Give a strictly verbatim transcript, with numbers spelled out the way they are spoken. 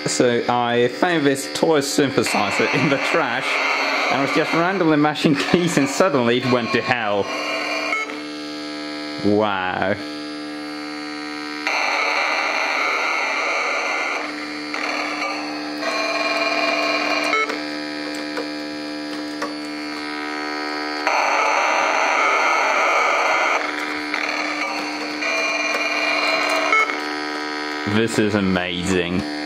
So I found this toy synthesizer in the trash, and I was just randomly mashing keys, and suddenly it went to hell. Wow. This is amazing.